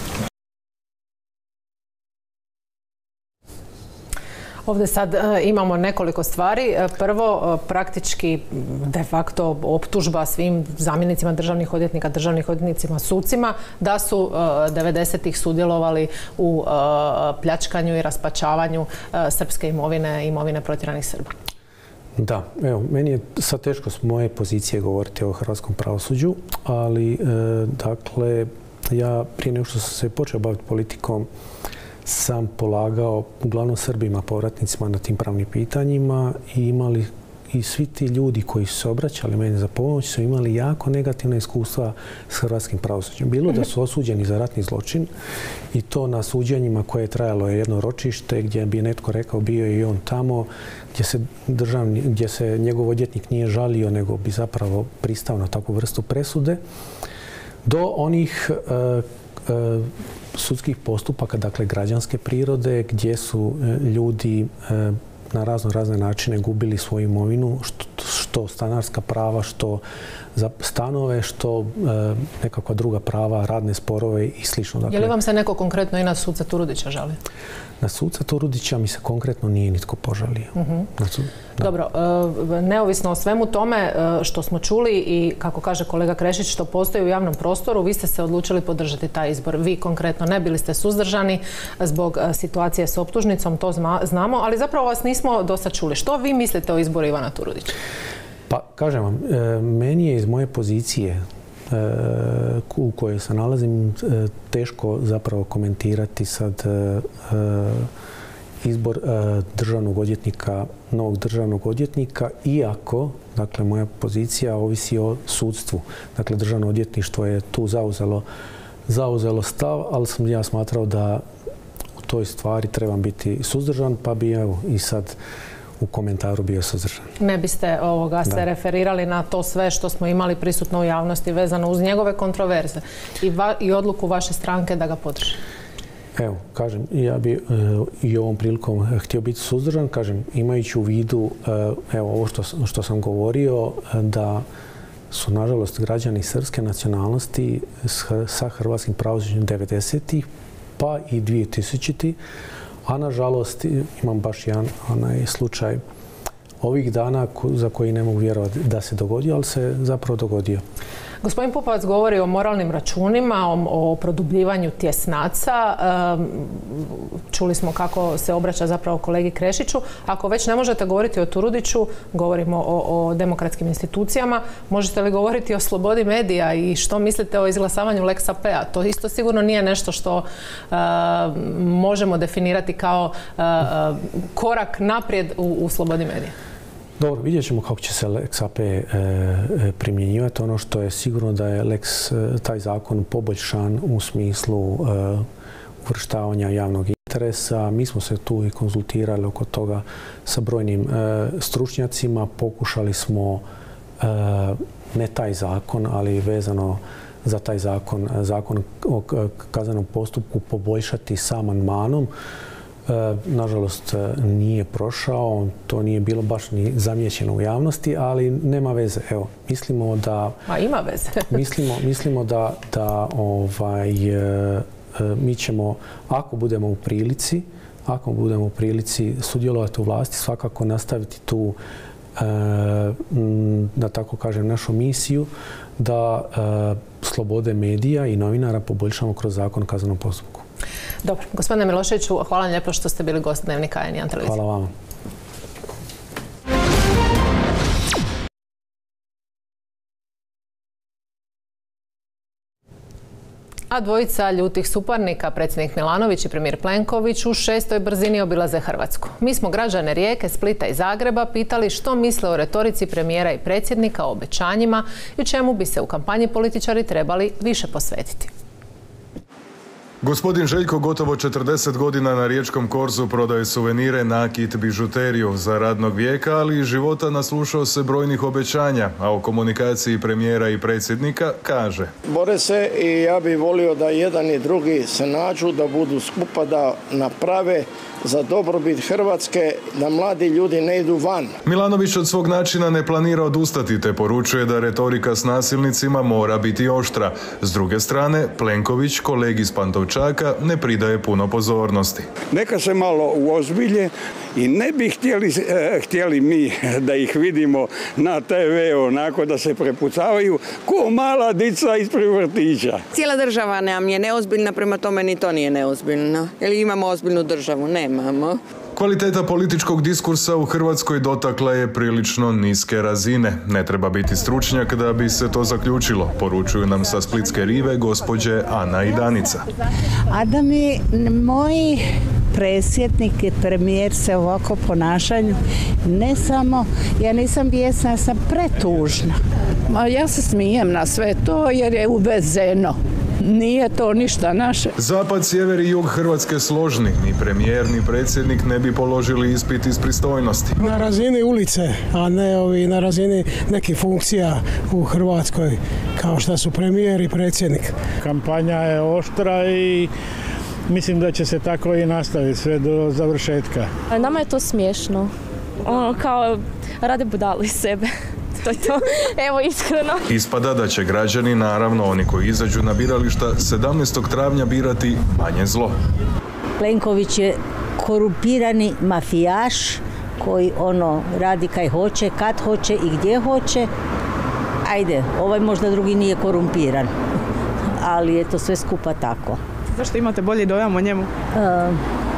Ovdje sad imamo nekoliko stvari. Prvo, praktički de facto optužba svim zamjenicima državnih odvjetnika, državnih odvjetnicima, sucima da su devedesetih sudjelovali u pljačkanju i raspačavanju srpske imovine, imovine protjeranih Srba. Da, evo, meni je sad teško s moje pozicije govoriti o hrvatskom pravosuđu, ali dakle, ja prije nego što sam se počeo baviti politikom sam polagao uglavnom Srbima, povratnicima na tim pravnim pitanjima i imali i svi ti ljudi koji su se obraćali meni za pomoć su imali jako negativna iskustva s hrvatskim pravosuđem. Bilo da su osuđeni za ratni zločin i to na suđenjima koje je trajalo jedno ročište gdje bi netko rekao bio je i on tamo, gdje se, državni, gdje se njegov odvjetnik nije žalio nego bi zapravo pristao na takvu vrstu presude, do onih uh, uh, sudskih postupaka, dakle građanske prirode, gdje su ljudi na razno razne načine gubili svoju imovinu, što, što stanarska prava, što za stanove, što nekakva druga prava, radne sporove i slično. Dakle, je li vam se neko konkretno i na suca Turudića žali? Na suca Turudića mi se konkretno nije nitko požalio. Uh-huh. Znači, dobro, neovisno o svemu tome što smo čuli i kako kaže kolega Krešić što postoji u javnom prostoru, vi ste se odlučili podržati taj izbor. Vi konkretno ne bili ste suzdržani zbog situacije s optužnicom, to znamo, ali zapravo vas nismo dosta čuli. Što vi mislite o izboru Ivana Turudića? Pa, kažem vam, meni je iz moje pozicije u kojoj se nalazim teško zapravo komentirati sad izbor državnog odvjetnika, novog državnog odvjetnika, iako, dakle, moja pozicija ovisi o sudstvu. Dakle, državno odvjetništvo je tu zauzelo, zauzelo stav, ali sam ja smatrao da u toj stvari trebam biti suzdržan, pa bi evo i sad u komentaru bio suzdržan. Ne biste ovoga se referirali na to sve što smo imali prisutno u javnosti vezano uz njegove kontroverze i, va, i odluku vaše stranke da ga podrži? Evo, kažem, ja bi uh, i ovom prilikom htio biti suzdržan, kažem, imajući u vidu uh, evo, ovo što, što sam govorio, uh, da su, nažalost, građani srpske nacionalnosti sa hrvatskim pravosuđem devedesetih pa i dvije tisućitih, a nažalost imam baš jedan onaj slučaj ovih dana za koji ne mogu vjerovati da se dogodio, ali se zapravo dogodio. Gospodin Pupovac govori o moralnim računima, o, o produbljivanju tjesnaca. Čuli smo kako se obraća zapravo kolegi Krešiću. Ako već ne možete govoriti o Turudiću, govorimo o, o demokratskim institucijama, možete li govoriti o slobodi medija i što mislite o izglasavanju Lex A P-a? To isto sigurno nije nešto što uh, možemo definirati kao uh, korak naprijed u, u slobodi medija. Dobro, vidjet ćemo kako će se Lex A P e, primjenjivati. Ono što je sigurno da je Lex, taj zakon poboljšan u smislu e, uvrštavanja javnog interesa. Mi smo se tu i konzultirali oko toga sa brojnim e, stručnjacima. Pokušali smo e, ne taj zakon, ali vezano za taj zakon, zakon o kaznenom postupku poboljšati sa amandmanom. E, nažalost, nije prošao, to nije bilo baš ni zamijećeno u javnosti, ali nema veze. Evo, mislimo da... A ima veze. mislimo, mislimo da, da ovaj, e, mi ćemo, ako budemo u prilici, ako budemo u prilici sudjelovati u vlasti, svakako nastaviti tu, e, da tako kažem, našu misiju da e, slobode medija i novinara poboljšamo kroz zakon o kaznenom postupku. Dobro. Gospodine Miloševiću, hvala vam lijepo što ste bili gost Dnevnika N jedan televizije. Hvala vama. A dvojica ljutih suparnika, predsjednik Milanović i premijer Plenković, u šestoj brzini obilaze Hrvatsku. Mi smo građane Rijeke, Splita i Zagreba pitali što misle o retorici premijera i predsjednika, o obećanjima i čemu bi se u kampanji političari trebali više posvetiti. Gospodin Željko gotovo četrdeset godina na riječkom korzu prodaje suvenire, nakit, bižuteriju za radnog vijeka, ali i života naslušao se brojnih obećanja, a o komunikaciji premijera i predsjednika kaže: Bore se i ja bih volio da jedan i drugi se nađu, da budu skupa, da naprave za dobrobit Hrvatske, da mladi ljudi ne idu van. Milanović od svog načina ne planira odustati, te poručuje da retorika s nasilnicima mora biti oštra. S druge strane, Plenković, kolegi iz Pantovčaka, ne pridaje puno pozornosti. Neka se malo uozbilje i ne bi htjeli, eh, htjeli mi da ih vidimo na te ve onako da se prepucavaju ko mala dica ispred vrtića. Cijela država nam je neozbiljna, prema tome ni to nije neozbiljno. Jer imamo ozbiljnu državu? Nemamo. Kvaliteta političkog diskursa u Hrvatskoj dotakla je prilično niske razine. Ne treba biti stručnjak da bi se to zaključilo, poručuju nam sa Splitske rive gospođe Ana i Danica. A da mi moji predsjednik i premijer se ovako ponašanju, ne samo, ja nisam bijesna, ja sam pretužna. Ma ja se smijem na sve to jer je uvezeno. Nije to ništa naše. Zapad, sjever i jug Hrvatske složni. Ni premijer, ni predsjednik ne bi položili ispit iz pristojnosti. Na razini ulice, a ne ovi na razini nekih funkcija u Hrvatskoj, kao što su premijer i predsjednik. Kampanja je oštra i mislim da će se tako i nastaviti sve do završetka. Nama je to smiješno. Ono, kao rade budalu iz sebe. To je to. Evo, iskreno. Ispada da će građani, naravno oni koji izađu na birališta, sedamnaestog travnja birati manje zlo. Plenković je korumpirani mafijaš koji ono radi kaj hoće, kad hoće i gdje hoće. Ajde, ovaj možda drugi nije korumpiran, ali je to sve skupa tako. Zašto imate bolji dojam o njemu? Uh,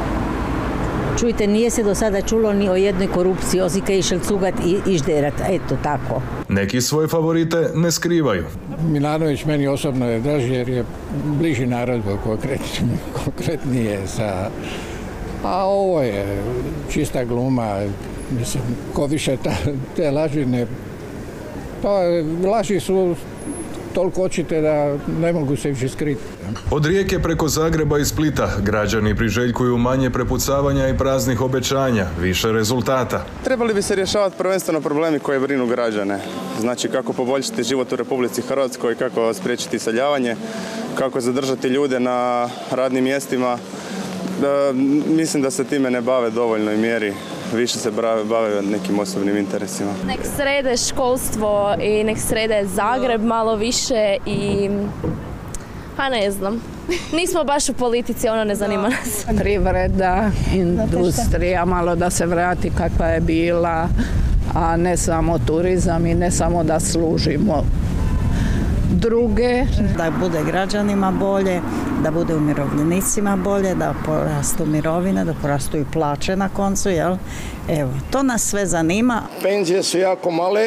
Čujte, nije se do sada čulo ni o jednoj korupciji, osim kaj išel cugat i išderat. Eto, tako. Neki svoje favorite ne skrivaju. Milanović meni osobno je draži jer je bliži narodu konkretnije sa... A ovo je čista gluma. Mislim, ko više ta, te laži ne... Pa laži su toliko očite da ne mogu se više skriti. Od Rijeke preko Zagreba i Splita građani priželjkuju manje prepucavanja i praznih obećanja, više rezultata. Trebali bi se rješavati prvenstveno problemi koji brinu građane. Znači kako poboljšati život u Republici Hrvatskoj, kako spriječiti iseljavanje, kako zadržati ljude na radnim mjestima. E, mislim da se time ne bave dovoljnoj mjeri. Više se bave nekim osobnim interesima. Nek srede školstvo i nek srede Zagreb malo više i... Pa ne znam. Nismo baš u politici, ono ne zanima nas. Privreda, industrija, malo da se vrati kakva je bila, a ne samo turizam i ne samo da služimo druge. Da bude građanima bolje, da bude umirovljenicima bolje, da porastu mirovine, da porastu i plaće na koncu, jel? Evo, to nas sve zanima. Penzije su jako male,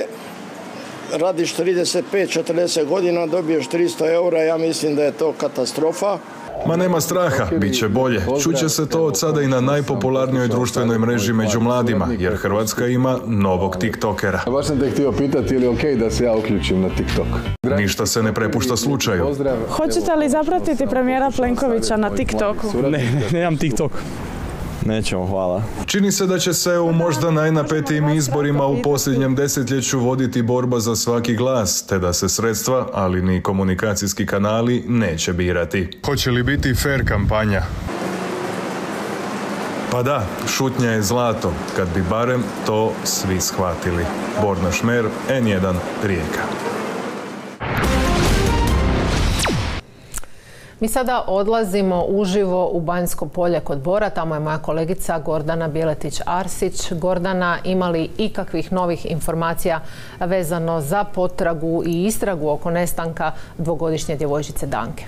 radiš trideset pet četrdeset godina, dobiješ tristo eura, ja mislim da je to katastrofa. Ma nema straha, bit će bolje. Čuće se to od sada i na najpopularnijoj društvenoj mreži među mladima, jer Hrvatska ima novog tiktokera. Baš sam te htio pitati, ili ok da se ja uključim na TikTok? Ništa se ne prepušta slučaju. Hoćete li zapratiti premijera Plenkovića na TikToku? Ne, ne, nemam TikTok. Nećemo, hvala. Čini se da će se u možda najnapetijim izborima u posljednjem desetljeću voditi borba za svaki glas, te da se sredstva, ali ni komunikacijski kanali, neće birati. Hoće li biti fair kampanja? Pa da, šutnja je zlato, kad bi barem to svi shvatili. Borna Šmer, en jedan, Rijeka. Mi sada odlazimo uživo u Banjsko polje kod Bora. Tamo je moja kolegica Gordana Bjeletić-Arsić. Gordana, ima li ikakvih novih informacija vezano za potragu i istragu oko nestanka dvogodišnje djevojčice Danke?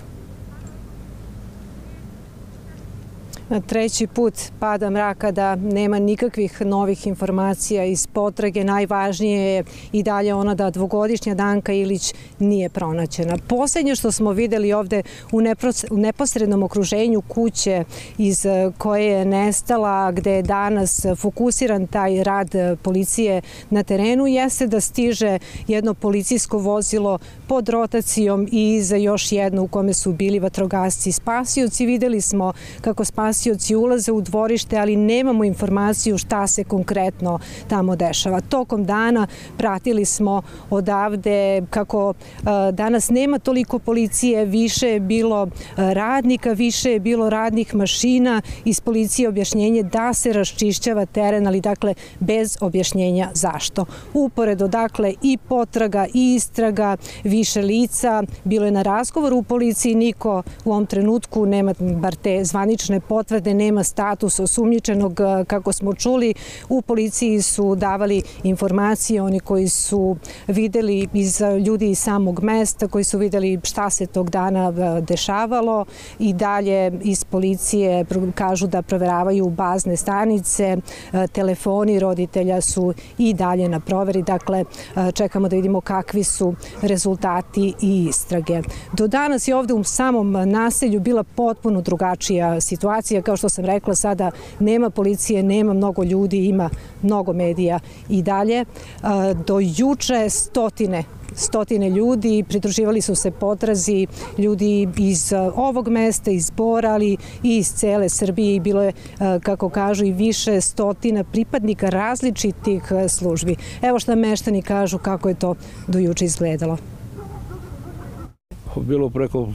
Treći put pada mraka da nema nikakvih novih informacija iz potrage. Najvažnije je i dalje ona da dvogodišnja Danka Ilić nije pronađena. Posljednje što smo vidjeli ovdje u neposrednom okruženju kuće iz koje je nestala, gdje je danas fokusiran taj rad policije na terenu, jeste da stiže jedno policijsko vozilo pod rotacijom i iza još jedno u kome su bili vatrogasci i spasioci. Vidjeli smo kako spasioci ulaze u dvorište, ali nemamo informaciju šta se konkretno tamo dešava. Tokom dana pratili smo odavde kako danas nema toliko policije, više je bilo radnika, više je bilo radnih mašina. Iz policije objašnjenje da se raščišćava teren, ali dakle bez objašnjenja zašto. Uporedo dakle i potraga i istraga, više lica. Bilo je na razgovoru u policiji, niko u ovom trenutku nema bar te zvanične potvrde, nema status osumnjičenog. Kako smo čuli, u policiji su davali informacije oni koji su vidjeli iz ljudi iz samog mesta, koji su vidjeli šta se tog dana dešavalo, i dalje iz policije kažu da proveravaju bazne stanice, telefoni roditelja su i dalje na proveri. Dakle, čekamo da vidimo kakvi su rezultati i istrage. Do danas je ovdje u samom naselju bila potpuno drugačija situacija. Kao što sam rekla, sada nema policije, nema mnogo ljudi, ima mnogo medija i dalje. Do juče stotine Stotine ljudi pridruživali su se potrazi, ljudi iz ovog mesta, iz Bora, ali i iz cele Srbije, i bilo je, kako kažu, i više stotina pripadnika različitih službi. Evo šta meštani kažu kako je to do juče izgledalo. Bilo preko,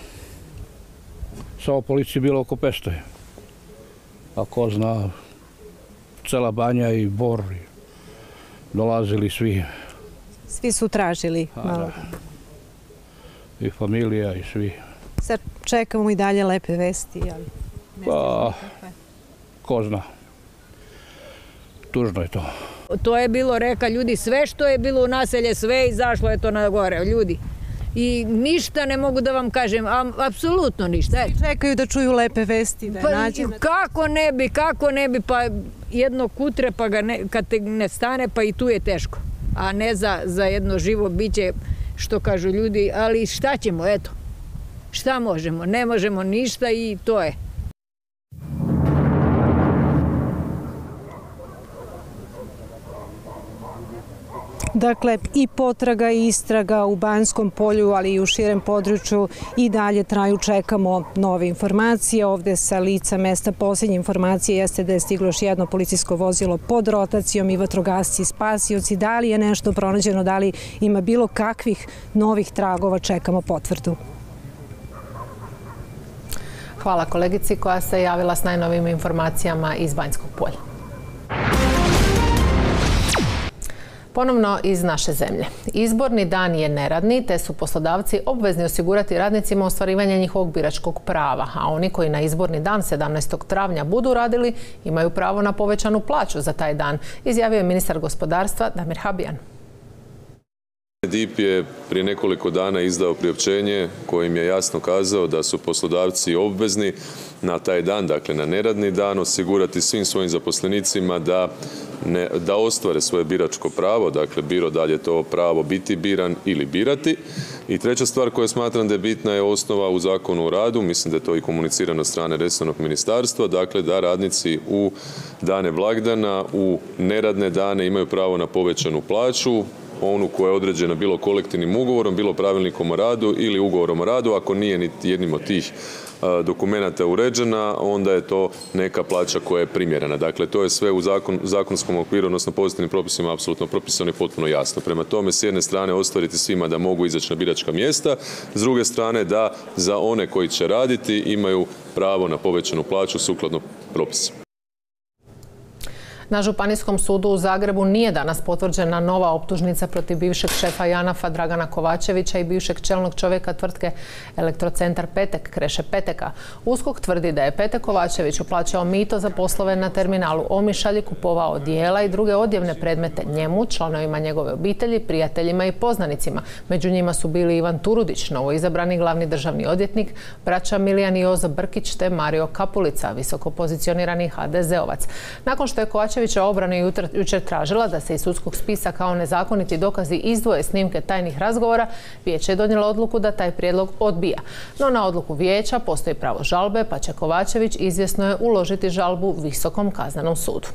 samo policije bilo oko petsto. A ko zna, cela Banja i Bor, dolazili svi. Svi su tražili malo. I familija i svi. Sad čekamo i dalje lepe vesti. Pa, ko zna. Tužno je to. To je bilo, reka ljudi, sve što je bilo u naselje, sve izašlo je to na gore, ljudi. I ništa ne mogu da vam kažem, apsolutno ništa. Svi čekaju da čuju lepe vesti, da je nađe. Kako ne bi, kako ne bi, pa jedno kutre, pa kad te ne stane, pa i tu je teško. A ne za jedno živo biće, što kažu ljudi, ali šta ćemo, eto. Šta možemo? Ne možemo ništa i to je. Dakle, i potraga i istraga u Banjskom polju, ali i u širem području i dalje traju. Čekamo nove informacije. Ovdje sa lica mesta posljednje informacije jeste da je stiglo još jedno policijsko vozilo pod rotacijom i vatrogasci i spasioci. Da li je nešto pronađeno, da li ima bilo kakvih novih tragova, čekamo potvrdu. Hvala kolegici koja se javila s najnovijim informacijama iz Banjskog polja. Ponovno iz naše zemlje. Izborni dan je neradni, te su poslodavci obvezni osigurati radnicima ostvarivanje njihovog biračkog prava, a oni koji na izborni dan sedamnaestog travnja budu radili imaju pravo na povećanu plaću za taj dan, izjavio je ministar gospodarstva Damir Habijan. D I P je prije nekoliko dana izdao priopćenje kojim je jasno kazao da su poslodavci obvezni na taj dan, dakle na neradni dan, osigurati svim svojim zaposlenicima da, ne, da ostvare svoje biračko pravo, dakle bilo da li je to pravo biti biran ili birati. I treća stvar koja smatram da je bitna je osnova u Zakonu o radu, mislim da je to i komunicirano od strane resornog ministarstva, dakle da radnici u dane blagdana, u neradne dane imaju pravo na povećanu plaću, onu koja je određena bilo kolektivnim ugovorom, bilo pravilnikom o radu ili ugovorom o radu. Ako nije niti jednim od tih dokumenata uređena, onda je to neka plaća koja je primjerena. Dakle, to je sve u zakon, zakonskom okviru, odnosno pozitivnim propisima, apsolutno propisano i potpuno jasno. Prema tome, s jedne strane ostvariti svima da mogu izaći na biračka mjesta, s druge strane da za one koji će raditi imaju pravo na povećanu plaću sukladno propisima. Na Županijskom sudu u Zagrebu nije danas potvrđena nova optužnica protiv bivšeg šefa JANAF-a Dragana Kovačevića i bivšeg čelnog čovjeka tvrtke Elektrocentar Petek Kreše Peteka. USKOK tvrdi da je Petek Kovačević uplaćao mito za poslove na terminalu Omišalj, kupovao dijela i druge odjevne predmete njemu, članovima njegove obitelji, prijateljima i poznanicima. Među njima su bili Ivan Turudić, novoizabrani glavni državni odvjetnik, braća Milijan i Jozo Brkić te Mario Kapulica, visoko pozicionirani ha de zeovac. Nakon što je Kovačević obrana jučer tražila da se iz sudskog spisa kao nezakoniti dokazi izdvoje snimke tajnih razgovora, vijeće je donijelo odluku da taj prijedlog odbija. No na odluku vijeća postoji pravo žalbe, pa će Kovačević izvjesno je uložiti žalbu Visokom kaznenom sudu.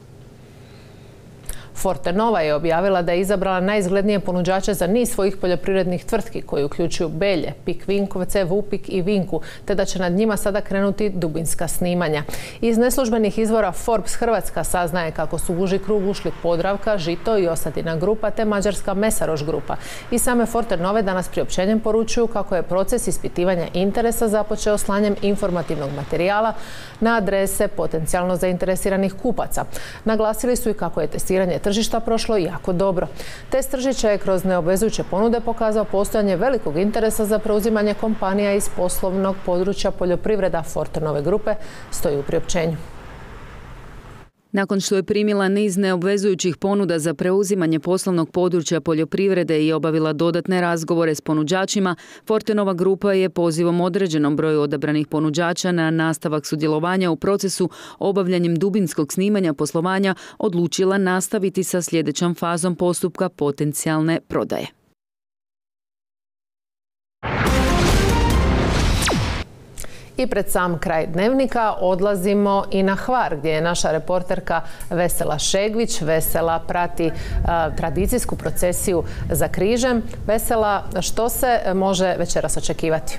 Fortenova je objavila da je izabrala najizglednije ponuđače za niz svojih poljoprivrednih tvrtki koji uključuju Belje, Pik Vinkovce, Vupik i Vinku, te da će nad njima sada krenuti dubinska snimanja. Iz neslužbenih izvora Forbes Hrvatska saznaje kako su u uži krug ušli Podravka, Žito i Osadina grupa te mađarska Mesaroš grupa. I same Fortenove danas priopćenjem poručuju kako je proces ispitivanja interesa započeo slanjem informativnog materijala na adrese potencijalno zainteresiranih kupaca. Naglasili su i kako je testiranje tržišta prošlo jako dobro. Test tržišta je kroz neobvezujuće ponude pokazao postojanje velikog interesa za preuzimanje kompanija iz poslovnog područja poljoprivreda Fortenove grupe, stoji u priopćenju. Nakon što je primila niz neobvezujućih ponuda za preuzimanje poslovnog područja poljoprivrede i obavila dodatne razgovore s ponuđačima, Fortenova grupa je pozivom određenom broju odabranih ponuđača na nastavak sudjelovanja u procesu obavljanjem dubinskog snimanja poslovanja odlučila nastaviti sa sljedećom fazom postupka potencijalne prodaje. I pred sam kraj dnevnika odlazimo i na Hvar, gdje je naša reporterka Vesela Šegvić. Vesela prati a, tradicijsku procesiju za križem. Vesela, što se može večeras očekivati?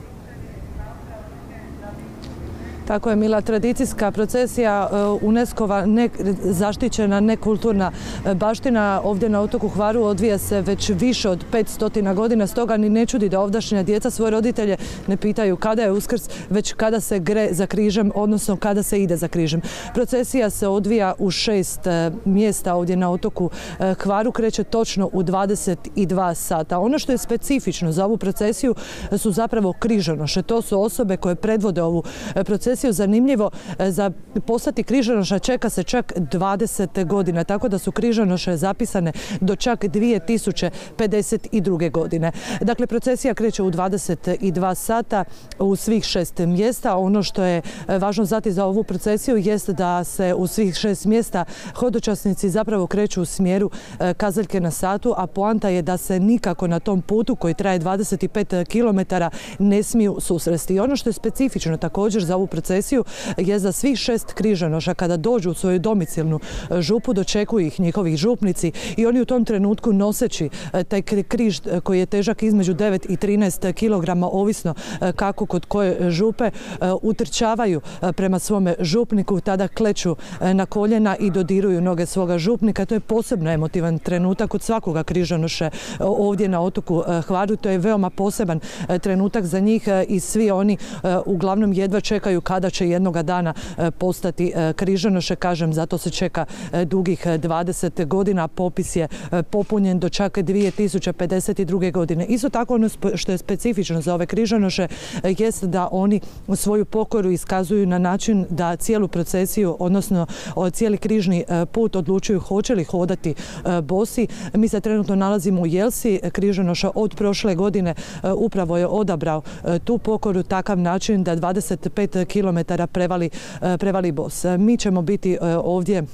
Tako je, Mila, tradicijska procesija UNESCO-va ne, zaštićena nekulturna baština ovdje na otoku Hvaru odvija se već više od petsto godina, stoga ni ne čudi da ovdašnja djeca svoje roditelje ne pitaju kada je Uskrs, već kada se gre za križem, odnosno kada se ide za križem. Procesija se odvija u šest mjesta ovdje na otoku Hvaru, kreće točno u dvadeset dva sata. Ono što je specifično za ovu procesiju su zapravo križonoše. To su osobe koje predvode ovu procesiju. Zanimljivo, za postati križanoša čeka se čak dvadeset godina, tako da su križanoše zapisane do čak dvije tisuće pedeset druge. godine. Dakle, procesija kreće u dvadeset dva sata u svih šest mjesta. Ono što je važno znati za ovu procesiju jest da se u svih šest mjesta hodočasnici zapravo kreću u smjeru kazaljke na satu, a poanta je da se nikako na tom putu koji traje dvadeset pet kilometara ne smiju susresti. I ono što je specifično također za ovu procesiju je za svih šest križanoša kada dođu u svoju domicilnu župu dočekuju ih njihovi župnici i oni u tom trenutku noseći taj križ koji je težak između devet i trinaest kilograma ovisno kako kod koje župe utrčavaju prema svome župniku, tada kleću na koljena i dodiruju noge svoga župnika. To je posebno emotivan trenutak kod svakoga križanoše ovdje na otoku Hvaru. To je veoma poseban trenutak za njih i svi oni uglavnom jedva čekaju kada će jednoga dana postati križanoše. Kažem, zato se čeka dugih dvadeset godina. Popis je popunjen do čak dvije tisuće pedeset druge. godine. Isto tako ono što je specifično za ove križanoše jest da oni svoju pokoru iskazuju na način da cijelu procesiju, odnosno cijeli križni put odlučuju hoće li hodati bosi. Mi se trenutno nalazimo u Jelsi. Križanoša od prošle godine upravo je odabrao tu pokoru takav način da dvadeset pet kilometara prevali, prevali bos. Mi ćemo biti ovdje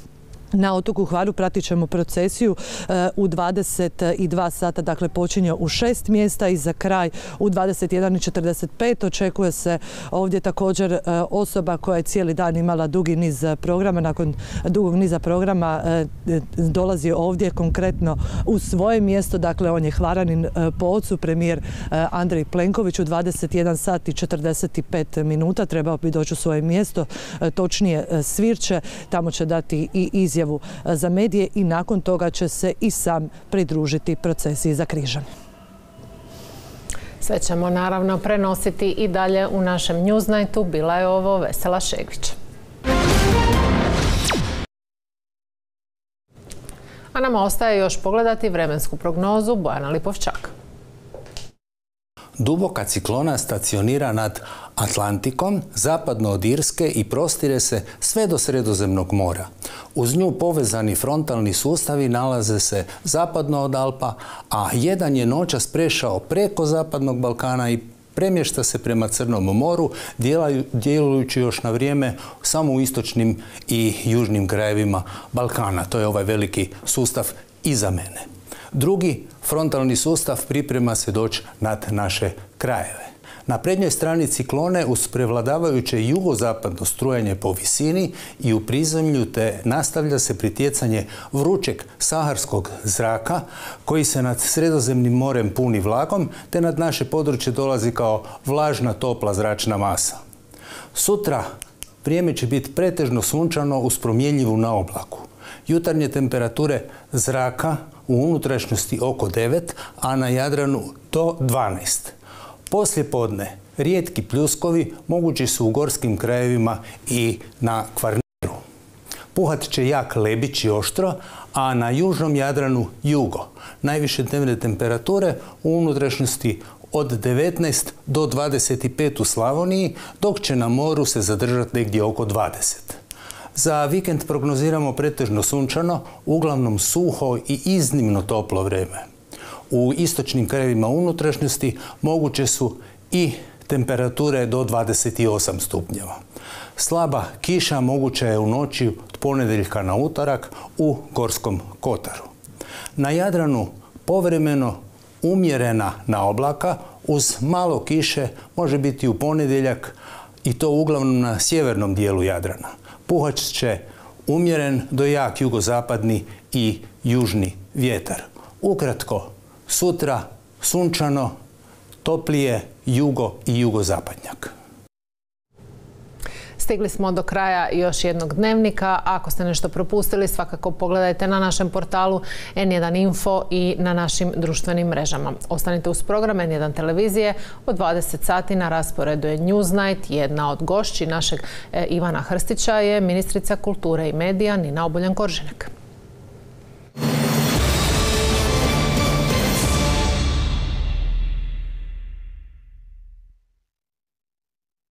Na otoku Hvaru pratit ćemo procesiju u dvadeset dva sata, dakle počinje u šest mjesta i za kraj u dvadeset jedan i četrdeset pet. Očekuje se ovdje također osoba koja je cijeli dan imala dugi niz programa. Nakon dugog niza programa dolazi ovdje konkretno u svoje mjesto, dakle on je Hvaranin po ocu, premijer Andrej Plenković. U dvadeset jedan sat i četrdeset pet minuta trebao bi doći u svoje mjesto, točnije Svirče, tamo će dati i izjavu za medije i nakon toga će se i sam pridružiti procesiji za Križane. Sve ćemo naravno prenositi i dalje u našem Newsnightu. Bila je ovo Vesela Šegić. A nama ostaje još pogledati vremensku prognozu Bojana Lipovčaka. Duboka ciklona stacionira nad Atlantikom, zapadno od Irske i prostire se sve do Sredozemnog mora. Uz nju povezani frontalni sustavi nalaze se zapadno od Alpa, a jedan je noćas prešao preko Zapadnog Balkana i premješta se prema Crnom moru, djelujući još na vrijeme samo u istočnim i južnim krajevima Balkana. To je ovaj veliki sustav iza mene. Drugi frontalni sustav priprema se doći nad naše krajeve. Na prednjoj strani ciklone uz prevladavajuće jugozapadno strujanje po visini i u prizemlju te nastavlja se pritjecanje vrućeg saharskog zraka koji se nad Sredozemnim morem puni vlagom te nad naše područje dolazi kao vlažna topla zračna masa. Sutra vrijeme će biti pretežno sunčano uz promjenjivu naoblaku. Jutarnje temperature zraka u unutrašnjosti oko devet, a na Jadranu do dvanaest. Poslije podne rijetki pljuskovi mogući su u gorskim krajevima i na Kvarneru. Puhat će jak lebić i oštro, a na južnom Jadranu jugo. Najviše dnevne temperature u unutrašnjosti od devetnaest do dvadeset pet u Slavoniji, dok će na moru se zadržati negdje oko dvadeset. Za vikend prognoziramo pretežno sunčano, uglavnom suho i iznimno toplo vrijeme. U istočnim krajevima unutrašnjosti moguće su i temperature do dvadeset osam stupnjeva. Slaba kiša moguća je u noći od ponedjeljka na utorak u Gorskom kotaru. Na Jadranu povremeno umjerena naoblaka uz malo kiše može biti u ponedjeljak i to uglavnom na sjevernom dijelu Jadrana. Puhat će umjeren do jak jugozapadni i južni vjetar. Ukratko, sutra sunčano, toplije jugo i jugozapadnjak. Stigli smo do kraja još jednog dnevnika. Ako ste nešto propustili, svakako pogledajte na našem portalu en jedan info i na našim društvenim mrežama. Ostanite uz program en jedan televizije. Od dvadeset sati na rasporedu je Newsnight. Jedna od gošći našeg Ivana Hrstića je ministrica kulture i medija Nina Obuljen Koržinek.